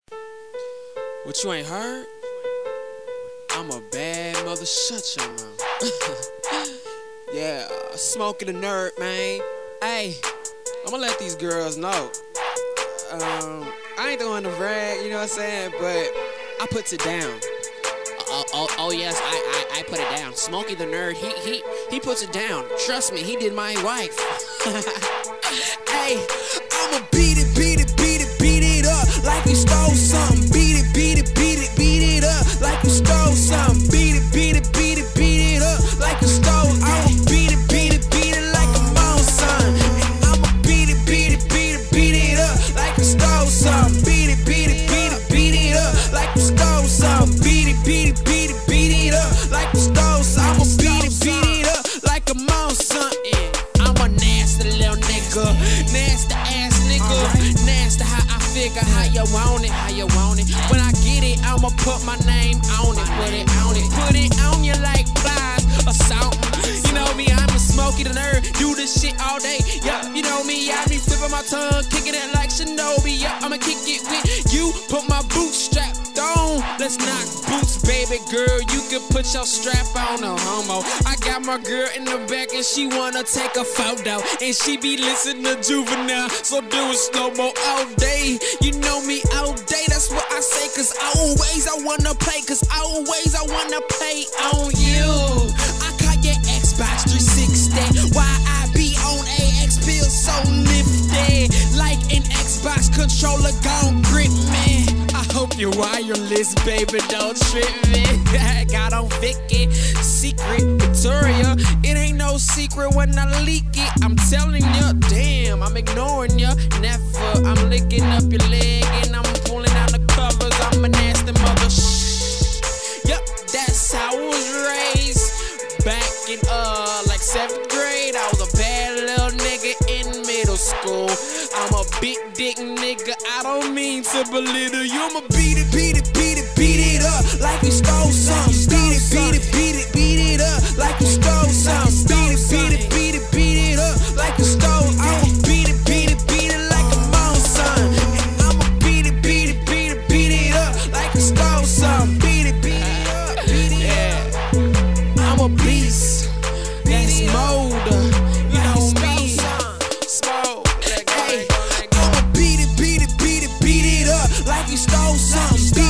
What you ain't heard? I'm a bad mother, shut your mouth. Yeah, Smokey the Nerd, man. Hey, I'ma let these girls know. I ain't doing the brag, you know what I'm saying? But I puts it down. Oh yes, I put it down. Smokey the Nerd, he puts it down. Trust me, he did my wife. Hey, I'ma beat it up like we stole something. Beat it up like we stole something. Beat it up like we stole. I'ma beat it like I'm on something. I'ma beat it up like we stole something. Beat it up like we stole something. Beat it up like we stole something. I'ma beat it up like I'm on something. I'm a nasty little nigga, nasty ass nigga, nasty how I figure how you want it, When I get it, I'ma put my name on it, put it on you like flies or something. You know me, I'm a Smokey the Nerd, do this shit all day. Yup, you know me, I be flipping my tongue, kicking it like Shinobi. Yup, I'ma kick it with you, put my bootstrap on. Let's knock boots, baby girl. You can put your strap on, no homo. I got my girl in the back and she wanna take a photo, and she be listening to Juvenile, so do it slow-mo all day. You know me all day, that's what I say, cause always I wanna play, cause always I wanna play on you. I call your Xbox 360, why I be on AX pills so nifty, like an Xbox controller gon' grip me. I hope you're wireless, baby, don't trip me. I got on Vicky, secret Victoria. It ain't no secret when I leak it. I'm telling you, damn, I'm ignoring you. Never, I'm licking up your leg and I'm pulling down the covers. I'm a nasty mother. Yep, that's how I was raised. Back in like 7th grade, I was a bad little nigga in middle school. I'm a big dick nigga, I don't mean to belittle you. I'ma beat it up like we stole something. Beat it up like we stole something. Beat it up like we stole. I'ma beat it like I'm on something. And I'ma beat it up like we stole something. Beat it up. I'm a beast. That's molder. You know me. Hey, I'ma beat it up like we stole something.